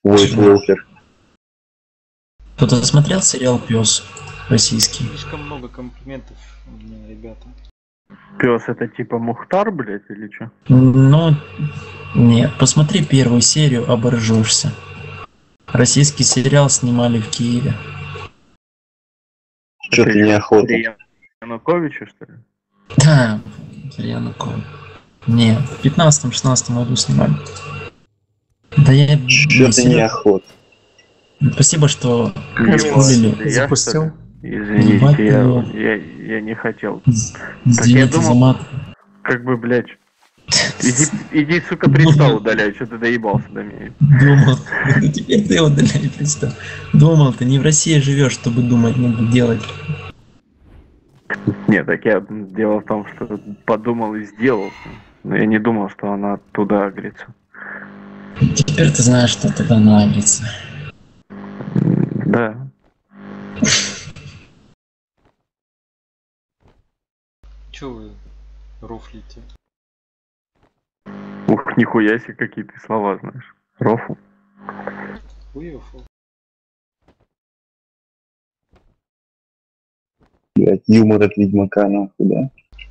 Уайт Уокер. Кто-то смотрел сериал «Пес» российский? Слишком много комплиментов у меня, ребята. Пес это типа Мухтар, блядь, или что? Ну, нет. Посмотри первую серию, оборжешься. Российский сериал снимали в Киеве. Что-то неохота. Януковича, что ли? Да, Янукович. Нет, в 15-16 году снимали. Да я... Что-то неохота. Спасибо, что Я запустил. Извините, я не хотел. Извините за мат. Как бы, блядь. Иди, сука, пристал удаляй, что ты доебался до меня. Думал, теперь ты удаляй пристал. Думал, ты не в России живешь, чтобы думать, надо делать. Нет, так я дело в том, что подумал и сделал. Но я не думал, что она туда агрится. Теперь ты знаешь, что туда нагрится. Да. Чё вы рофлите? Ух, нихуя себе, какие ты слова знаешь. Рофл. Хуёфу. Блядь, юмор от Ведьмака, нахуй, да?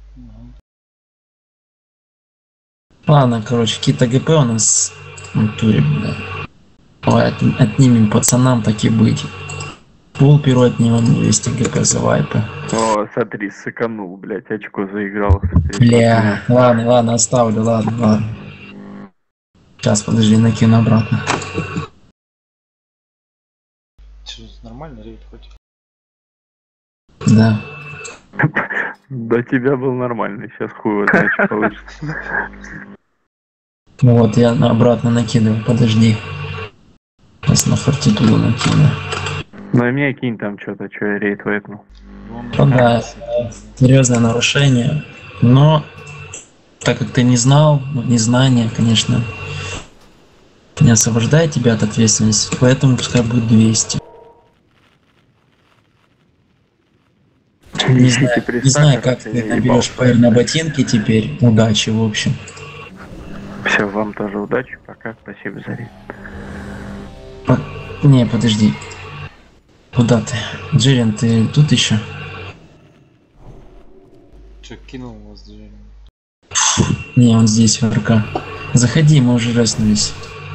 Ладно, короче, какие-то ГП у нас в натуре, бля. Давай отнимем пацанам, так и быть. Пул перу отнимем 200 ГП за вайпы. О, смотри, сыканул, блядь, очко заиграл. Бля, ладно, оставлю, ладно. Сейчас, подожди, накину обратно. Чё, нормально рейд хоть? Да. До тебя был нормальный, сейчас хуй его знает, что получится. Вот, я обратно накидываю, подожди. Сейчас на фортитуду накину. Ну и мне кинь там что-то, что я рейд вайпнул. Ну да, серьезное нарушение. Но, так как ты не знал, незнание, конечно, не освобождает тебя от ответственности, поэтому пускай будет 200. Не знаю, как ты наберешь пэр на ботинки теперь. Удачи, в общем. Все, вам тоже удачи, пока, спасибо за рейд. Не, подожди. Куда ты? Джерин, ты тут еще? Чё, кинул вас, Джерри? Не, он здесь, в РК. Заходи, мы уже реснулись.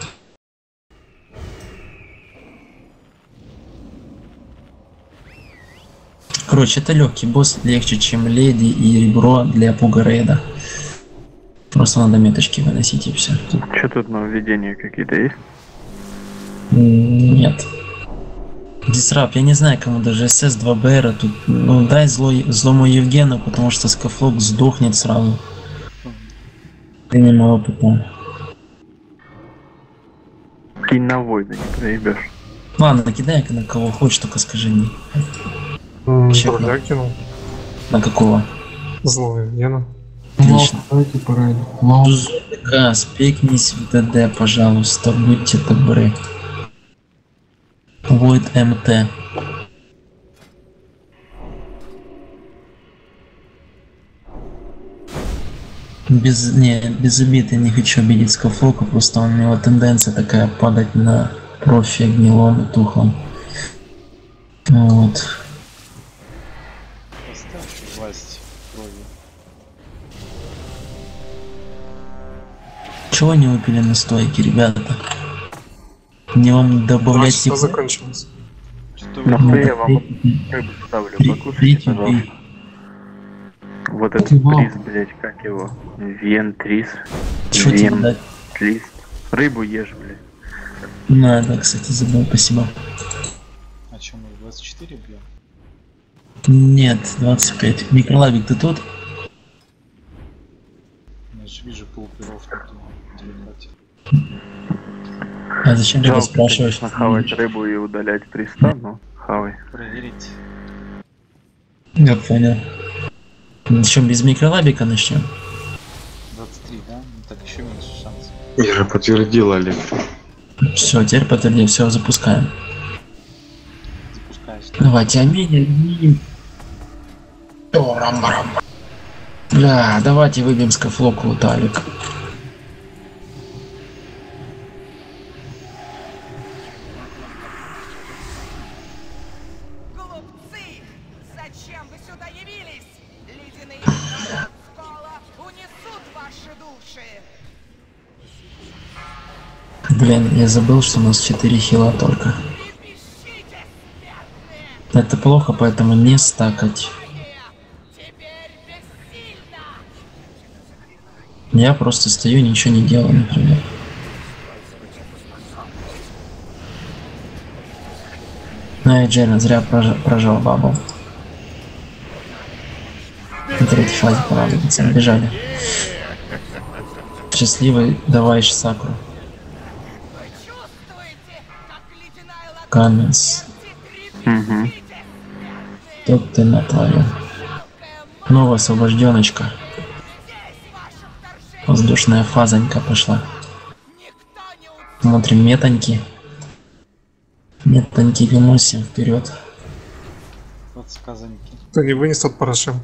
Короче, это легкий босс, легче, чем леди и ребро для пуга рейда. Просто надо меточки выносить и все. Что тут нововведения какие-то есть? Нет. Дисрап, я не знаю, кому даже СС 2 БР тут. Ну дай злому Евгену, потому что скафлок сдохнет сразу. Ты не мой опыта. Кинь на войны, не проебешь. Ладно, накидай на кого хочешь, только скажи мне. Тролля кинул. На какого? Злого Евгена. Отлично. Давайте порайду. Зузка, спекнись в ДД, пожалуйста, будьте добры. Void МТ. Без обид, я не хочу обидеть Скафлока, просто у него тенденция такая падать на профи гнилом и тухлом. Вот. Поставь власть крови. Чего не выпили на стойке, ребята? Мне вам добавлять Что закончилось? Что На вы... хуй я вам рыбу ставлю, покушайте, пожалуйста. Вот этот приз, блять, как его? Вентрис. Что тебе дать? Вентрис. Рыбу ешь, блядь. Надо, кстати, забыл, спасибо. А чё, мы 24 бьем? Нет, 25. Микролабик, ты тут? Я же вижу полперов тут делегать. А зачем ты спрашиваешь? Конечно, хавать рыбу и удалять приста, но хавай. Проверить. Я понял. Начнем без микролабика начнем. 23, да? Ну так еще меньше шансов. Я же подтвердил, Олег. Все, теперь подтвердим, все, запускаем. Запускаешь. Давайте, аминь. Бля, давайте выбьем скафлоку у Талик. Блин, я забыл, что у нас 4 хила только. Это плохо, поэтому не стакать. Я просто стою, ничего не делаю, например. Ну и Джерри зря прожал бабу. На третьей фазе понадобится. Бежали. Счастливый, давай Сакру. Каменс. Угу. Тут ты натворил. Новая освобожденочка. Воздушная фазонька пошла. Смотрим метоньки. Метоньки Вимоси вперед. Подсказанники. Кто не вынес от Порошенко.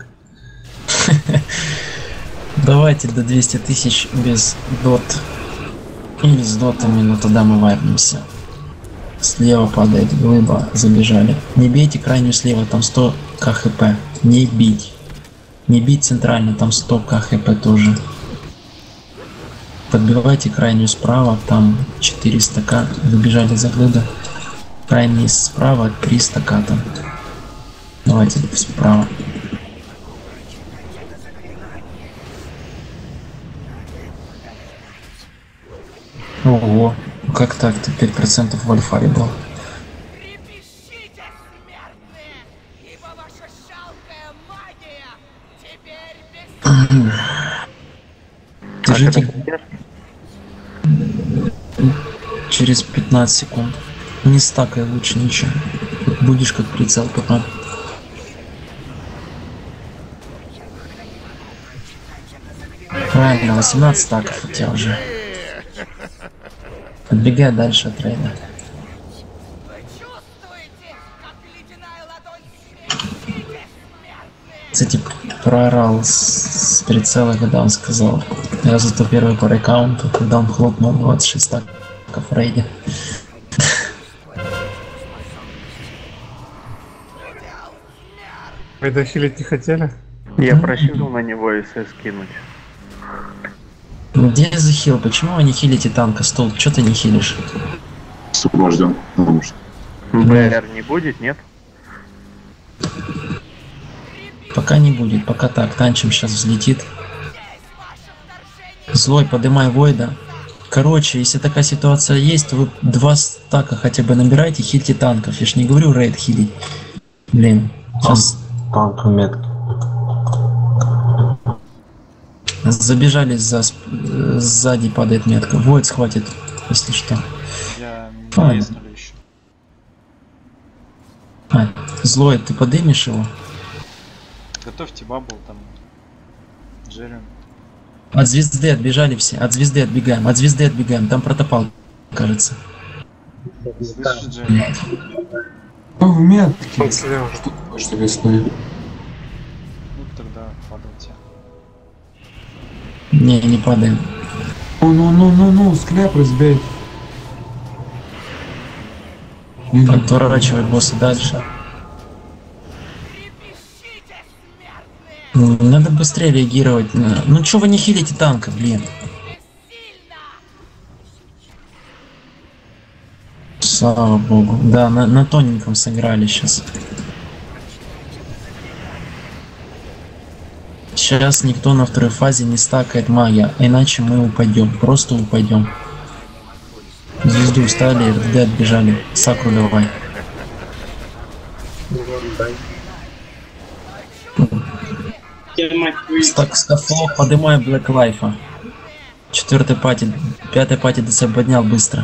Давайте до 200 тысяч без дот. Или с дотами, но тогда мы вайпнемся. Слева падает глыба, забежали. Не бейте крайнюю слева, там 100 КХП. Не бить. Не бить центрально, там 100 КХП тоже. Подбивайте крайнюю справа, там 400 к. Выбежали за глыба. Крайний справа 300 к там. Давайте справа. Ого, как так-то 5% в альфаре был. Держите через 15 секунд. Не стакай лучше ничего. Будешь как прицел потом. Правильно, 18 стаков у тебя уже. Отбегай дальше от рейда. Кстати, проорал с прицела, когда он сказал. Я зато первый по рекаунту, когда он хлопнул 26 стаков в рейде. Рейда хилить не хотели? Я просил на него СС кинуть. Где захил? Почему вы не хилите танка, стол? Чё ты не хилишь? Сопровожден, потому что. БР не будет, нет? Пока не будет, пока так. Танчим сейчас взлетит. Злой, подымай Войда. Короче, если такая ситуация есть, то вы 2 стака хотя бы набирайте, хильте танков. Я ж не говорю рейд хилить. Блин, сейчас... Танк метки. Забежали сзади, падает метка. Войд схватит, если что. Я Ладно. не ездили еще. А, Злой, ты подымешь его? Готовьте бабл там. Джерри. От звезды отбежали все. От звезды отбегаем. От звезды отбегаем. Там протопал, кажется. Слышишь, Джерри? О, в метке. Он слева. Что такое, что весной? Ну тогда падайте. Не падаем. Ну, скляп разбей. Отворачивай босса дальше. Надо быстрее реагировать. Ну чё вы не хилите танка, блин? Слава богу. Да, на тоненьком сыграли сейчас. Сейчас никто на второй фазе не стакает магия, иначе мы упадем. Просто упадем. Звезду встали, РД отбежали. Сакру давай. Так, скафлок, поднимай Блэк Лайфа. 4-й пати, 5-й пати до себя поднял быстро.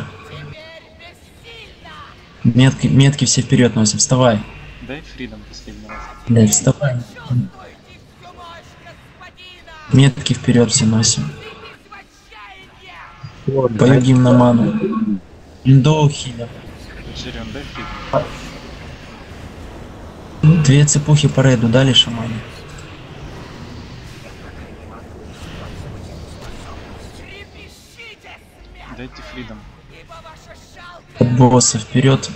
Метки все вперед носим, вставай. Дай фридом последний раз. Блядь, вставай. Метки вперед все носим. Поюгим на ману. Индоу хилер. Джерри, дай фридом. 2 цепухи по рейду дали шамане. Дайте фридом. От босса вперед.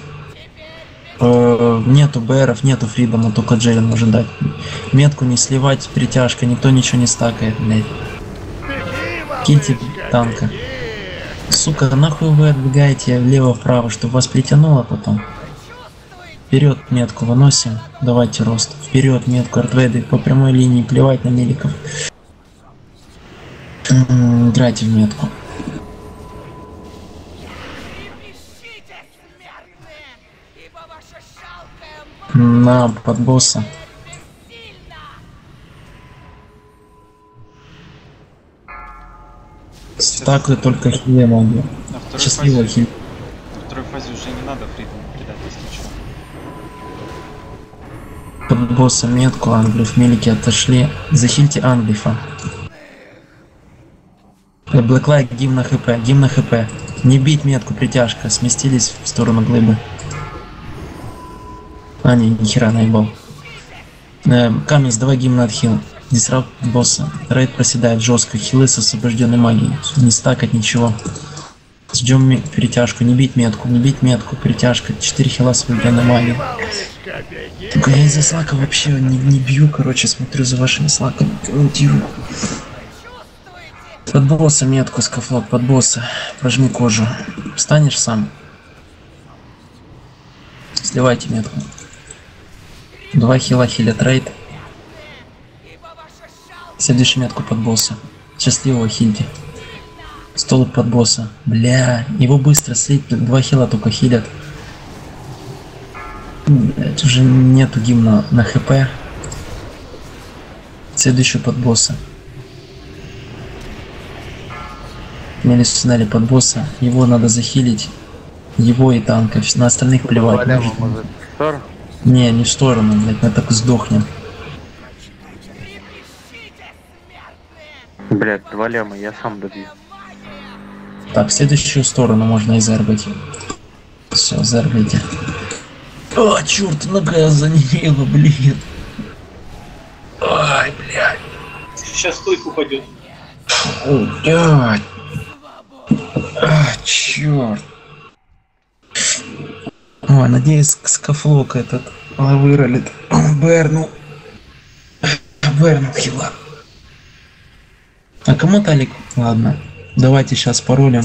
Нету БРов, нету фридома, только Джерин может дать. Метку не сливать, притяжка, никто ничего не стакает, блядь. Кильте танка. Сука, нахуй вы отбегаете влево-вправо, чтобы вас притянуло потом. Вперед метку выносим. Давайте рост. Вперед метку артведы по прямой линии, плевать на меликов. Играйте в метку. На под босса. Стакаю только хиле могу. На второй Счастливо фазе, хиль. на второй фазе уже не надо фридом кидать, если что. Под босса метку, англиф, мелики отошли. Захильте англифа. Блэклайк, гимн на хп, гимн на хп. Не бить метку, притяжка. Сместились в сторону глыбы. А, не, нихера наебал. Камень, давай гимн на отхил. Дисрапт босса. Рейд проседает жестко. Хилы с освобожденной магией. Не стакать ничего. Ждем перетяжку. Не бить метку. Не бить метку. Перетяжка. 4 хила освобожденной магией. Только я из-за слака вообще не бью. Короче, смотрю за вашими слаками. Комментирую. Под босса метку, скафлок. Под босса. Прожми кожу. Встанешь сам. Сливайте метку. 2 хила хилят рейд. Следующую метку под босса. Счастливого хильте. Столб под босса. Бля, его быстро слить. 2 хила только хилят. Блять, уже нету гимна на хп. Следующую под босса. Мелисунали под босса. Его надо захилить. Его и танка. На остальных плевать. Может, Стар? Не, не в сторону, блять, мы так сдохнем. Блядь, 2 ляма, я сам добью. Так, в следующую сторону можно и зербать. Все, зербайте. О, черт, нога занемела, блин. Ай, блядь. Сейчас стойка упадет. О, блядь. А, черт. Ой, надеюсь, скафлок этот выролит. Бернул. Бернул хила. А кому талик? Ладно. Давайте сейчас паролем.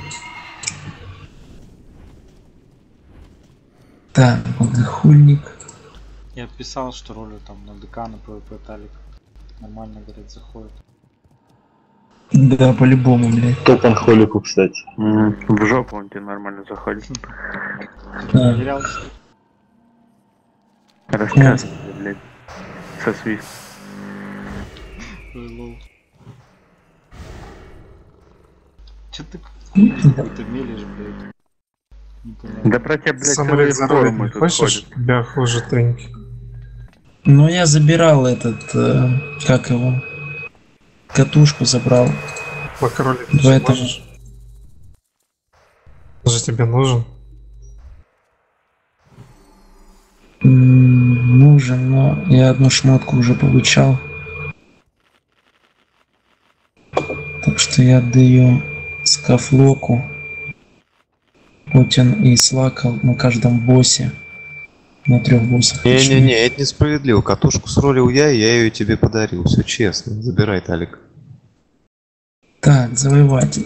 Так, богохульник. Я писал, что ролю там на ДК, на ПВП талик. Нормально, говорят, заходит. Да, по-любому, блядь. Топ анхолику, кстати. В жопу он тебе нормально заходит. Да. Проверял. Рассказывай, блядь. Со свистом. Лол. Чё ты какой-то мелешь, блядь? Не понимаю. Да про тебя, блядь, Самолет за рулем форумы не тут хочешь? ходят. Тебя хуже треньки. Ну, я забирал этот, как его? Катушку забрал. Макролик Поэтому... Он же тебе нужен. Нужен, но я одну шмотку уже получал. Так что я отдаю скафлоку, Путин и Слакал на каждом боссе. На 3 боссах. Не-не-не, это несправедливо. Катушку сролил я, и я ее тебе подарил. Все честно. Забирай, Талик. Так, завоеватель.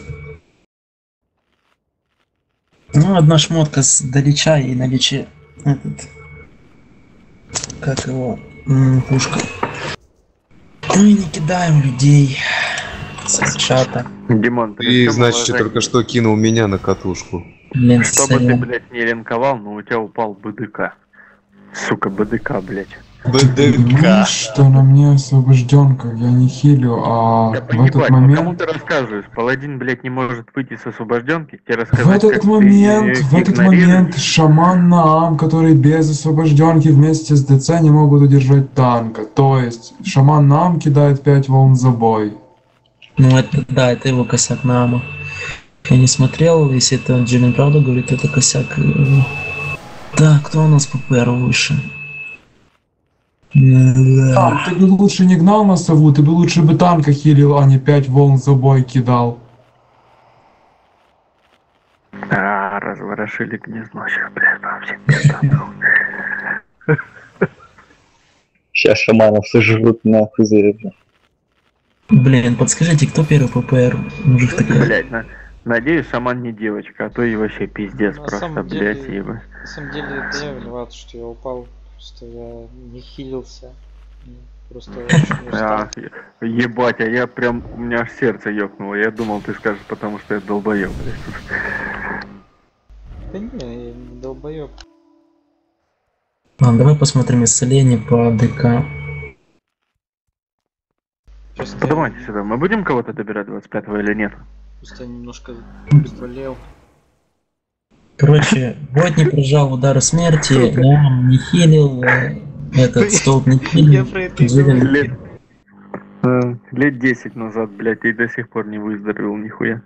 Ну, одна шмотка с долича и на личе этот... Как его? Пушка. Ну и не кидаем людей с чата. Димон, Ты, значит, только что кинул меня на катушку. Блин, Что бы ты, сорян. блядь, не линковал, но у тебя упал БДК. Сука, БДК, блядь. Понимаешь, что на мне освобожденка, я не хилю, а Да в поебать, этот ну кому момент... ты рассказываешь? Паладин, блядь, не может выйти с освобожденки, тебе В рассказать, этот момент шаман Наам, который без освобожденки вместе с ДЦ не могут удержать танка. То есть шаман Наам кидает 5 волн за бой. Ну это да, это его косяк Наама. Я не смотрел, если это Джиллин правда говорит, это косяк. Так, кто у нас по ПР выше? Ты бы лучше не гнал на сову, ты бы лучше бы танка хилил, а не 5 волн за бой кидал. Разворошили гнездо, сейчас, блядь, вообще пизда. Сейчас шаманов сожрут нахуй за это. Блин, подскажите, кто первый по ПР? Мужик такой. Блядь, Надеюсь, шаман не девочка, а то и вообще пиздец На просто, самом блядь, деле- ебать. На самом деле это я виноват, что я упал, что я не хилился. Просто очень устал. Ебать, а я прям, у меня аж сердце ёкнуло. Я думал, ты скажешь, потому что я долбоёб, блядь. Да не, я не долбоёб. Давай посмотрим исцеление по ДК. Просто Подавайте сюда. Мы будем кого-то добирать 25-го или нет? Просто я немножко болел. Короче, бот не прижал удары смерти, но он не хилил, этот столб не Я хилил. про это и Зелен- говорю. Лет 10 назад, блядь, и до сих пор не выздоровел нихуя.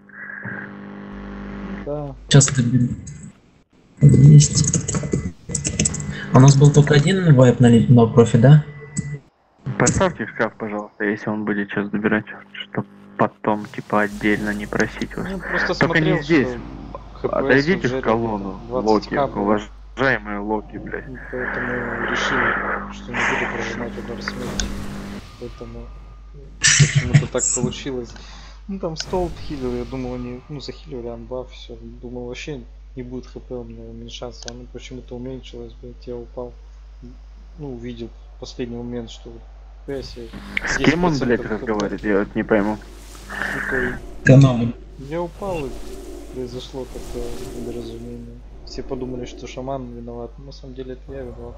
Да. Сейчас доберу. Есть. У нас был только один вайп на профи, да? Поставьте в шкаф, пожалуйста, если он будет сейчас добирать, чтоб потом, типа, отдельно не просить вас. Ну, просто Только смотрел, не здесь. что ХПС Отойдите уже в колонну, 20 Локи, капает. уважаемые Локи, блядь. И поэтому решил, что не буду прожимать удар смерти. Поэтому почему-то так получилось. Ну там столб хилил, я думал они, захиливали анбаф, все. Думал вообще не будет хп у меня уменьшаться, оно почему-то уменьшилось, блядь, я упал. Увидел в последний момент, что ХПС С кем он, блядь, 10% разговаривает, я вот не пойму. Сука, Канал. я упал и произошло такое недоразумение. Все подумали, что шаман виноват, но на самом деле это я виноват.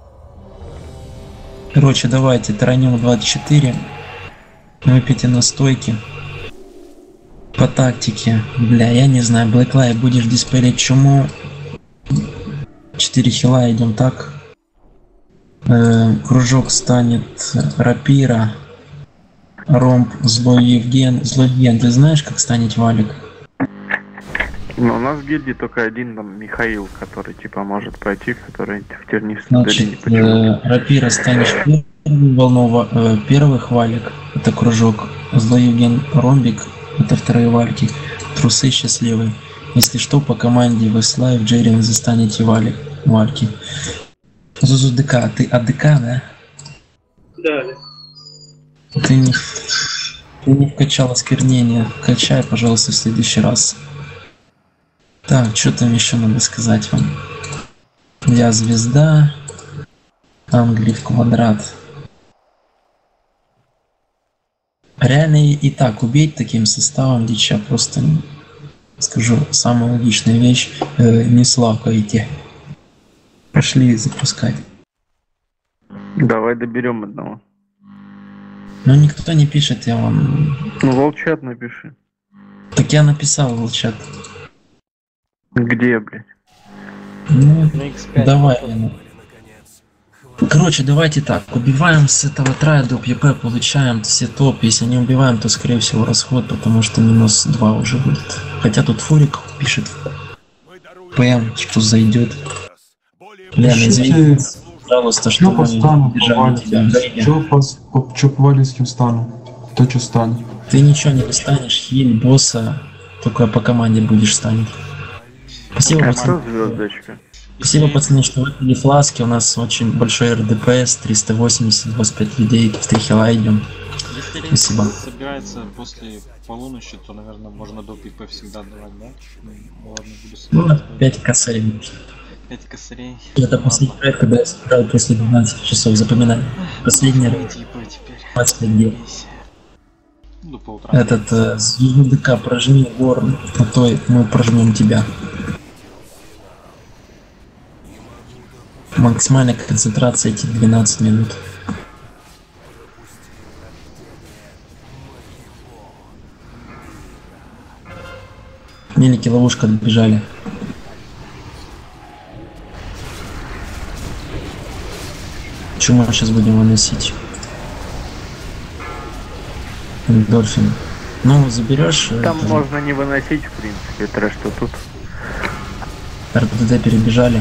Короче, давайте тронем 24. Выпейте настойки. По тактике. Бля, я не знаю, Блэклай, будешь диспелить чуму. 4 хила, идем так. Кружок станет рапира. Ромб, злой Евген. Злой Евген, ты знаешь, как станет валик? Ну, у нас в гильдии только один там Михаил, который типа может пройти, который в тернистом Значит, рапира станешь первый хвалик, это кружок. Злой Евген ромбик, это вторые вальки. Трусы счастливые. Если что, по команде вы слайв Джерри застанете вальки. Зузу ДК, ты АДК, да? Да. Ты не вкачал осквернение. Качай, пожалуйста, в следующий раз. Так, что там еще надо сказать вам? Я звезда. Англии в квадрат. Реально и так убить таким составом дича просто, скажу, самая логичная вещь. Не слакайте. Пошли запускать. Давай доберем одного. Но никто не пишет, я вам... Ну, волчат напиши. Так я написал в чат. Где, блядь? Ну, На X5. давай. Короче, давайте так. Убиваем с этого трая до ПП, получаем все топ. Если не убиваем, то скорее всего расход, потому что минус 2 уже будет. Хотя тут Фурик пишет ПМ, что зайдет. Лена, извини, пожалуйста, что Чё мы по стану держали тебя. повалить? Чё по валийским стану? Кто чё станет? Ты ничего не достанешь, хиль, босса, только по команде будешь станет. Спасибо, А пацаны. кто звездочка? Спасибо, пацаны, что выпили фласки. У нас очень большой РДПС, 380, 25 людей, в 3 хила идем. Если рейд Спасибо. собирается после полуночи, то, наверное, можно до ПП всегда давать, да? Ну, ладно, буду Ну, собирать. 5 косарей. 5 косарей. Это последний рейд, когда я собираю после 12 часов, запоминай. Последний рейд, Типа теперь. 25 дней. Ну, по утрам. Этот, звезду ДК прожми, Ворон, а то мы прожмем тебя. Максимальная концентрация эти 12 минут. Мелики ловушка отбежали. Чему мы сейчас будем выносить? Дольфин. Ну, заберешь. Там можно не выносить, в принципе, трэш, что тут. РПД перебежали.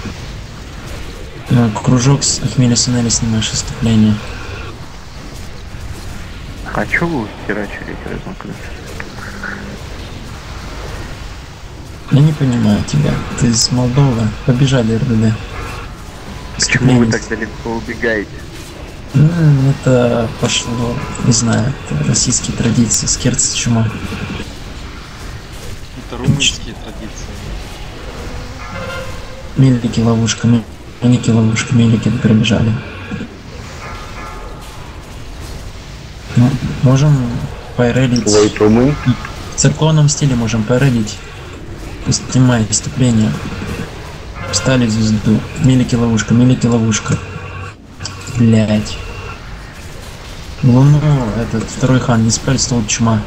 Кружок с Ахмеля Сунели снимаешь выступление. А чё вы херачили, интересно? Я не понимаю тебя. Ты из Молдовы. Побежали РДД. Почему вы так далеко убегаете? Это пошло, не знаю, это российские традиции, скерц чума. Это румынские традиции. Мелики ловушка, мелики ловушка, мелики пробежали. Ну, можем пайрелить. Твой румын? В церковном стиле можем пайрелить. Снимай вступление. Встали в звезду. Мелики ловушка, мелики ловушка. Блять. Луну, этот второй хан, не спаль стол чума.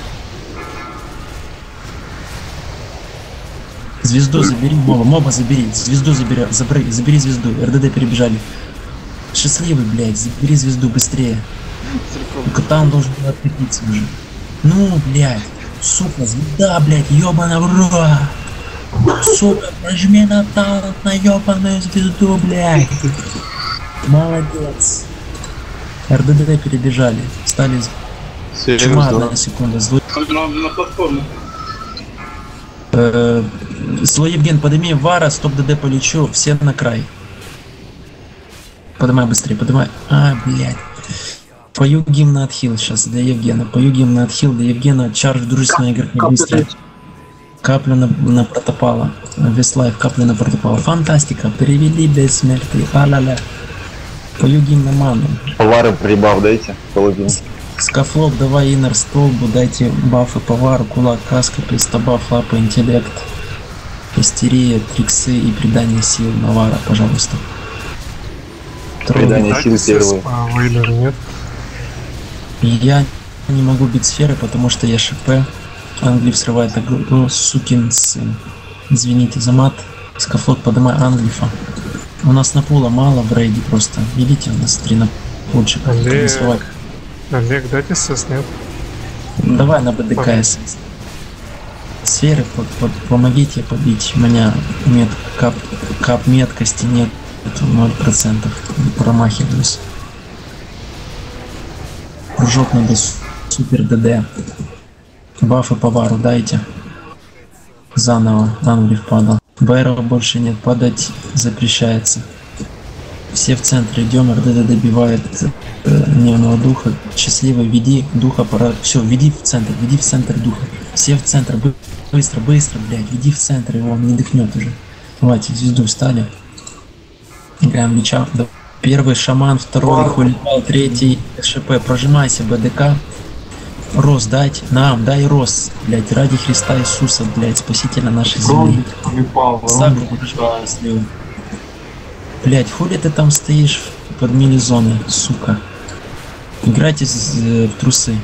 Звезду забери, моба забери, звезду забери звезду, РДД перебежали. Счастливый, блядь, забери звезду быстрее. Кота он должен был открепиться уже. Ну, блядь, сука, звезда, блядь, ёбана в рот. Сука, прожми на талант на ёбаную звезду, блядь. Молодец. РДД перебежали, стали чума одна секунда. На платформу. Слой Евген, подними вара, стоп ДД полечу, все на край. Поднимай быстрее, поднимай. А, блядь. Пою гимн на отхил сейчас для Евгена. Пою гимн на отхил для Евгена. Чарж дружественная игра быстро. Каплю на протопала. Веслайф, каплю на протопала. Фантастика. Перевели бессмертие. А-ля-ля. Пою гимн на ману. Повары прибав дайте. Половину. Скафлоп, давай иннер столбу, дайте бафы повару, кулак, каска, пристабаф, лапа, интеллект, истерия, триксы и придание сил Навара, пожалуйста. Придание сил первый. Вейлер нет. Я не могу бить сферы, потому что я ШП. Англиф срывает игру, сукин сын. Извините за мат. Скафлот, поднимай Англифа. У нас на пула мало в рейде просто. Видите, у нас 3 на пульчика. Олег, дайте СС, нет? Давай на БДК СС. Сферы, помогите побить. У меня кап меткости нет. 0%. Промахиваюсь. Прыжок надо супер ДД. Бафы повару дайте. Заново. Англиф падал. Байров больше нет. Падать запрещается. Все в центре идем. РДД добивает дневного духа. Счастливо, веди духа, пора. Все, веди в центр духа. Все в центр. Быстро, блядь, веди в центр его, он не дыхнет уже. Давайте, звезду встали. Играем меча. Первый шаман, второй хулибал, третий ШП. Прожимайся, БДК. Рос дать. Нам, дай Рос. Блядь, ради Христа Иисуса, блядь, спасителя нашей земли. Сагру прожимаю слева. Блядь, хули ты там стоишь под мили-зоной, сука. Играйте в трусы.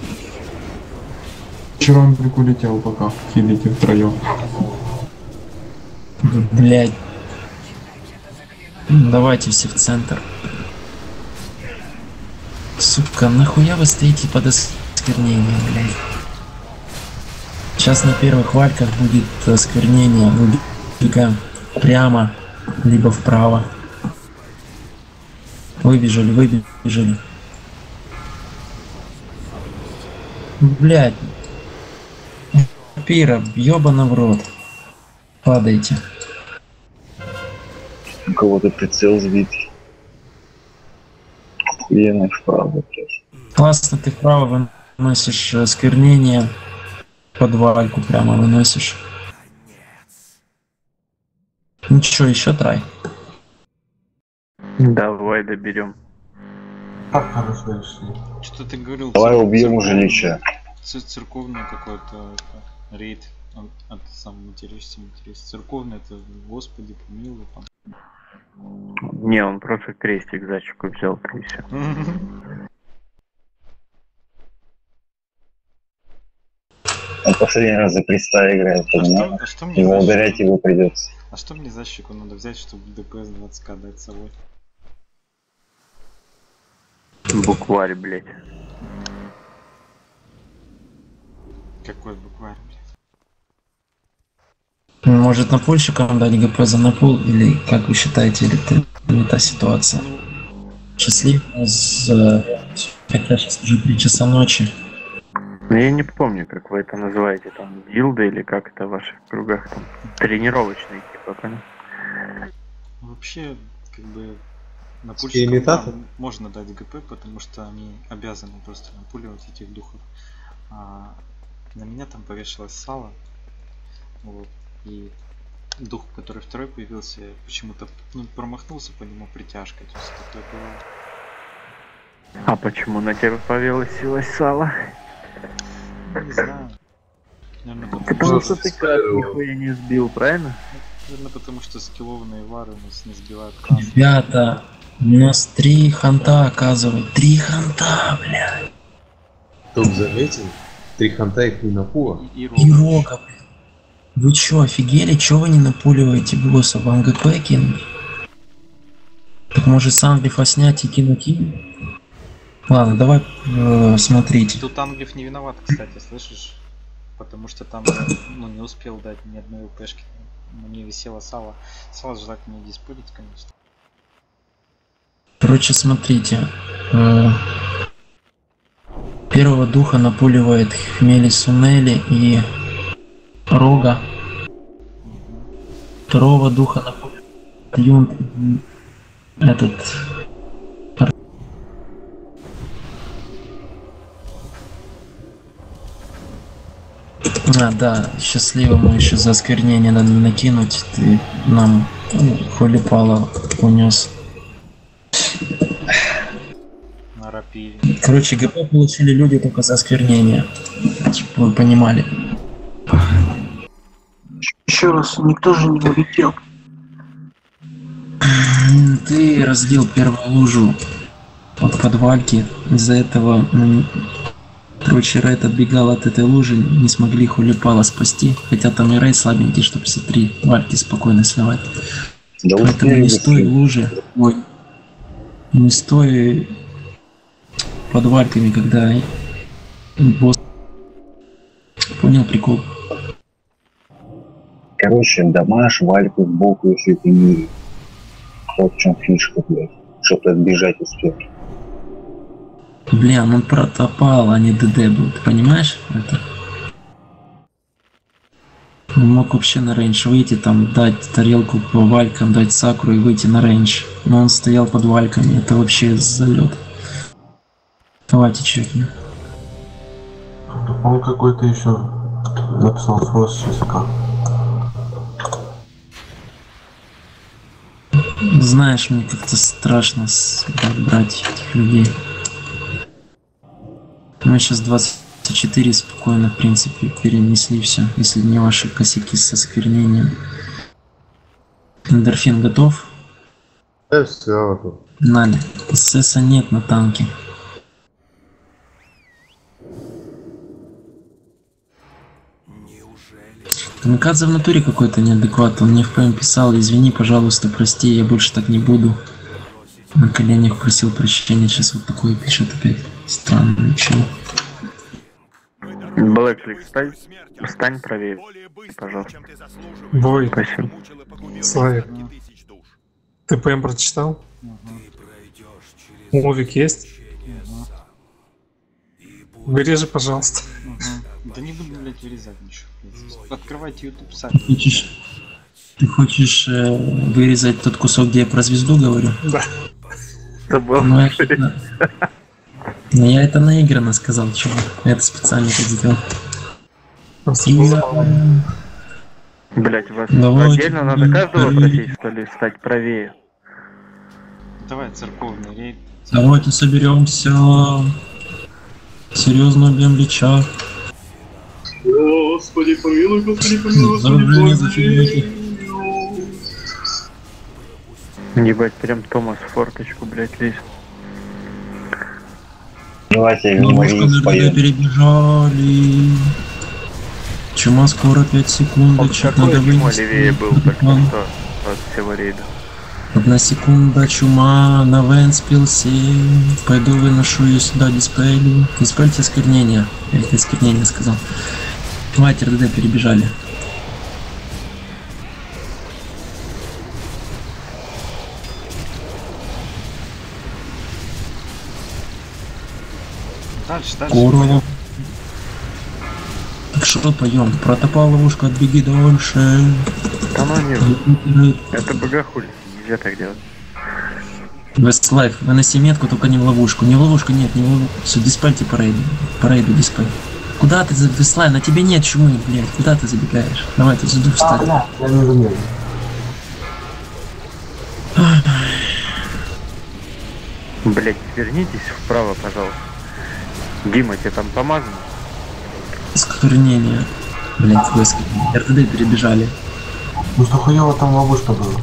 Черонбрик улетел пока. Хилите втроем. Блядь. Давайте все в центр. Сука, нахуя вы стоите под осквернением, блядь? Сейчас на первых вальках будет осквернение. Выбегаем прямо, либо вправо. Выбежали. Блядь. Пира, ёбана в рот. Падайте. У кого-то прицел сбитый. Охуенно вправо, блядь. Классно, ты вправо выносишь осквернение. Под вальку прямо выносишь. Ничего, еще трай. Давай доберем. Как хорошо шли. Что ты говорил? Давай убьем уже Лича. Церковный какой-то рейд. От сам материшься. Церковный это Господи помилуй там. Не, он просто крестик зайчику взял, и все. Он последний раз за креста играет, понимаешь? Что мне Его ударять его придется. А что мне защику надо взять, чтобы ДПС 20к дать с собой? Букварь, блять. Какой букварь, блядь? Может, напульщикам дать ГП за напул, или как вы считаете, или это не та ситуация? Счастлив, хотя сейчас уже 3 часа ночи. Ну я не помню, как вы это называете, там, гилды или как это в ваших кругах, там, тренировочные типа, понял? Вообще, как бы, напульщикам можно дать ГП, потому что они обязаны просто напуливать этих духов. А на меня там повешалось сало. Вот. И дух, который второй появился, почему-то промахнулся по нему притяжкой. То есть такое было. А почему на тебя повесилась сало? Не знаю. Наверное, Потому что ты как нихуя не сбил, правильно? Наверное, потому что скиллованные вары у нас не сбивают класс. Ребята, у нас 3 ханта оказывают. 3 ханта, блядь. Кто заметил? 3 ханта и хуй на пула. И И рога, блядь. Вы чё, офигели? Чё вы не напуливаете босса? Вам ГП кинуть? Так может с Англифа снять и кинуть? Ладно, давай смотрите. Тут Англиф не виноват, кстати, слышишь? Потому что там не успел дать ни одной ЛПшки. Мне висело сало. Сало желательно не диспутить, конечно. Короче, смотрите. Первого духа напуливает Хмели Сунели и Рога. Второго духа напуливает Юнг. Этот... А, да, счастливому еще за осквернение надо накинуть. Ты нам хулипало унес. На рапире. Короче, ГП получили люди только за осквернение. Чтобы вы понимали. Еще раз, никто же не улетел. Ты разлил первую лужу от подвальки. Из-за этого, короче, Рейд отбегал от этой лужи, не смогли хулипала спасти. Хотя там и Рейд слабенький, чтобы все 3 вальки спокойно сливать. Да поэтому не стой в луже. Ой. Не стой под вальками, когда босс. Понял прикол? Короче, дамаж, вальку сбоку, если ты не... Вот в чем фишка, блядь. Чтобы отбежать успел. Бля, он протопал, а не ДД был, ты понимаешь это? Он мог вообще на рейндж выйти, там дать тарелку по валькам, дать сакру и выйти на рейндж. Но он стоял под вальками, это вообще залет. Давайте чекнем. Он какой-то еще написал спрос чесака. Знаешь, мне как-то страшно брать этих людей. Мы сейчас 24 спокойно, в принципе, перенесли все, если не ваши косяки со осквернением. Эндорфин готов? Да, все готов. Нали. ССа нет на танке. Камикадзе в натуре какой-то неадекват. Он мне в ПМ писал: извини, пожалуйста, прости, я больше так не буду. На коленях просил прощения, сейчас вот такое пишет опять. Странный чел. Блэклик, встань правее, пожалуйста. Бой. Спасибо. Славик, ты ПМ прочитал? Мувик есть? Вырежи, пожалуйста. Да не буду, блядь, вырезать ничего. Открывайте YouTube сами. Ты хочешь вырезать тот кусок, где я про звезду говорю? Да. Но я это наигранно сказал, чего? Я это специально так сделал. Блять, вас отдельно надо каждого просить, что ли, стать правее? Давай церковный рейд. Давайте соберемся. Серьезно убьем Лича. Господи помилуй, Господи помилуй, Господи помилуй. Ебать, прям Томас в форточку, блять, лезет. Давайте Немножко на перебежали. Чума скоро 5 секундочек. Какой надо чума вынести. левее был только что от всего рейда? 1 секунда, чума на Венспилсе. Пойду выношу ее сюда, диспелю. Диспельте осквернение. Я это осквернение сказал. Давайте РДД перебежали. Дальше. Корону. Так что поем? Протопал ловушку, отбеги дольше. Да ну нет. Это богохуль. Нельзя так делать. Вестлайф, выноси метку, только не в ловушку. Не в ловушку, нет, не в ловушку. Все, диспельте по рейду. По рейду диспель. Куда ты зависла? На тебе нет чумы, блядь. Куда ты забегаешь? Давай, ты за дух встань. Я не заметил. Блять, вернитесь вправо, пожалуйста. Дима, тебе там помазано? Сквернение. Блядь, войска. РТД перебежали. Ну что хуёво там ловушка была.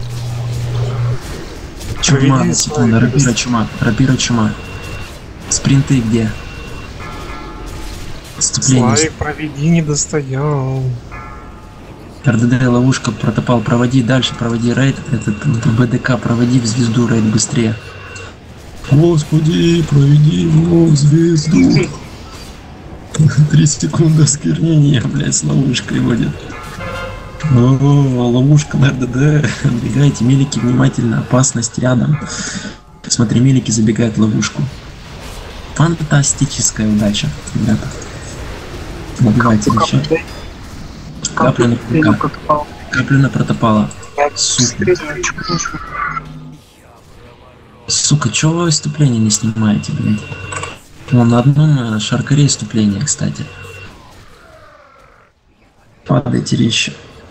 Чума, на секунду. Рапира чума. Рапира чума. Спринты где? Вступление. Славик, проведи, не достоял. РДД ловушка, протопал, проводи дальше, проводи рейд, этот БДК, проводи в звезду рейд быстрее. Господи, проведи его в звезду. 3 секунды осквернения, блядь, с ловушкой водит. О, ловушка на РДД. Отбегайте, милики, внимательно, опасность рядом. Смотри, милики забегают в ловушку. Фантастическая удача, ребята. Набивайте еще. Капля на протопала. Капля на протопала. Сука. Сука, чё вы выступление не снимаете, блядь? Вон на одном шаркаре выступление, кстати. Падайте еще.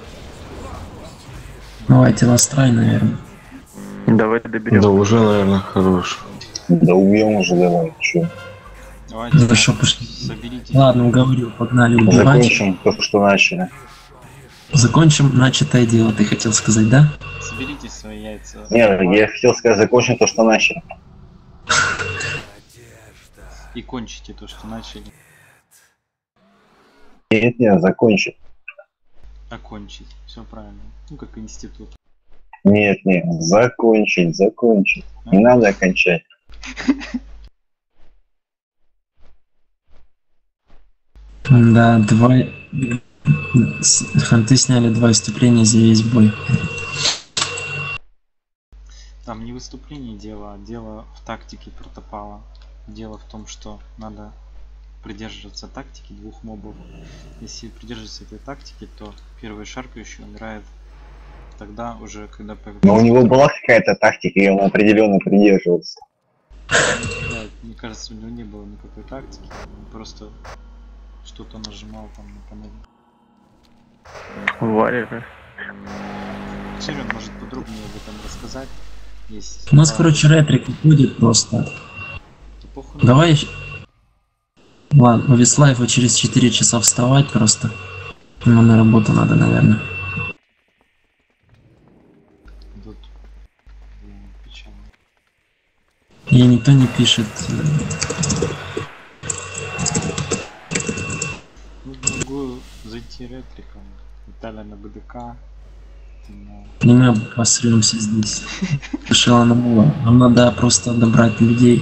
Давайте ластрай, наверное. Давай доберем. Да уже, наверное, хорош. Да убьем уже, давай, чё. Давайте, Хорошо, пошли. соберитесь. Ладно, уговорил, погнали убивать. Закончим то, что начали. Закончим начатое дело, ты хотел сказать, да? Соберите свои яйца. Нет, я хотел сказать, закончим то, что начали. И кончите то, что начали. Нет, закончим. Окончить. Все правильно. Ну, как институт. Нет, закончить. Не надо окончать. Да, ханты сняли 2 выступления за весь бой. Там не выступление дело, а дело в тактике протопала. Дело в том, что надо придерживаться тактики 2 мобов. Если придерживаться этой тактики, то первый шаркающий умирает. Тогда уже, когда появляется... Но у него была какая-то тактика, и он определенно придерживался. Да, мне кажется, у него не было никакой тактики. Он просто что-то нажимал там на панели. Варя. Чирин может подробнее об этом рассказать. Есть... У нас, короче, ретрик будет просто. Давай. Ладно, у Вислайфа через 4 часа вставать просто. Ему на работу надо, наверное. Тут печально. И никто не пишет. Ну, могу зайти ретриком. Виталия на БДК. Не мы посремся здесь. Решила нам надо просто добрать людей.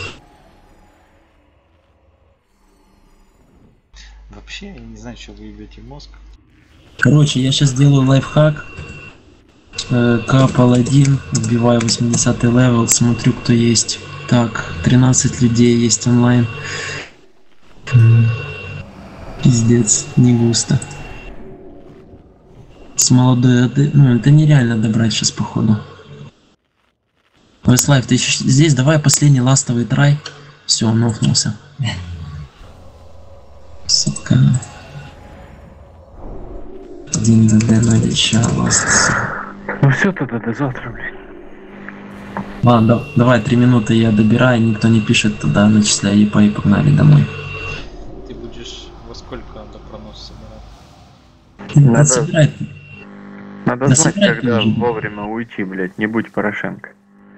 Вообще, я не знаю, что вы ебете мозг. Короче, я сейчас делаю лайфхак. К-паладин, убиваю 80 левел, смотрю, кто есть. Так, 13 людей есть онлайн. Пиздец, не густо. С молодой, ну это нереально добрать сейчас, походу. Веслайф, ты еще здесь? Давай последний ластовый трай. Все, он офнулся. Сука. 1 ДД на леча, ласт. Ну все, тогда до завтра, блин. Ладно, давай 3 минуты я добираю, никто не пишет, тогда начисляй ЕП и погнали домой. Ты будешь во сколько до проноса собирать? Надо собирать. Надо знать, когда вовремя уйти, блядь, не будь Порошенко.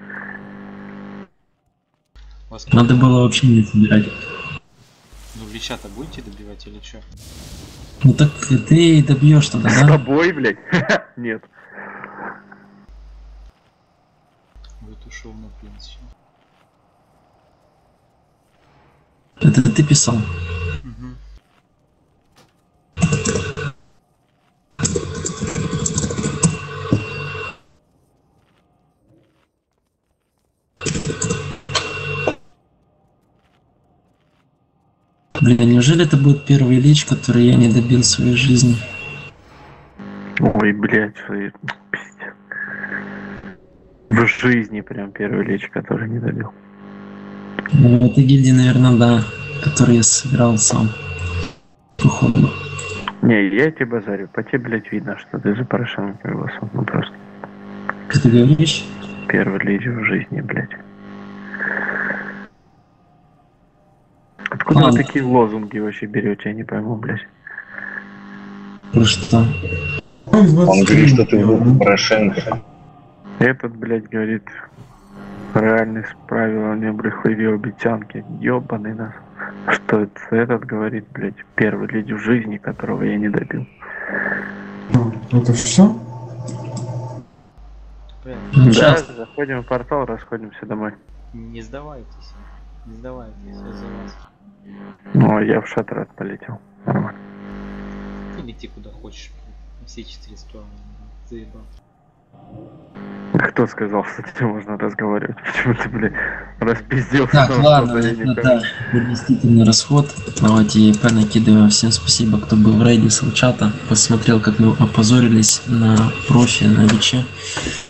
Надо было вообще не собирать. Ну, леща-то будете добивать или что? Ну так ты добьешь тогда, да? С тобой, блядь? Нет. Вот ушел на пенсию. Это ты писал? Угу. Блин, неужели это будет первый лич, который я не добил в своей жизни? Ой, блядь, пиздец. В жизни прям первый лич, который не добил. Ну, в этой гильдии, наверное, да. Который я собирал сам. Походу. Не, я тебе базарю. По тебе, блядь, видно, что ты за Порошенко голосовал. Ну просто. Что ты говоришь? Первый лидер в жизни, блядь. Откуда вы такие лозунги вообще берете, я не пойму, блядь. Про что? Он говорит, что ты был Порошенко. Этот, блядь, говорит, реальность правила не брехливые обещанки. Ёбаный нас. Что это этот говорит, блядь, первый лидер в жизни, которого я не добил. Это все? Да, заходим в портал, расходимся домой. Не сдавайтесь. Не сдавайтесь, я за вас. Ну, а я в Шатрат полетел. Нормально. Ты лети куда хочешь. Все 4 стороны. Заебал. Кто сказал, что с этим можно разговаривать? Почему ты, блядь, распизделся? Так, ладно, да, действительно расход. Давайте ЕП накидываем. Всем спасибо, кто был в рейде с чата. Посмотрел, как мы опозорились на профи, на Виче.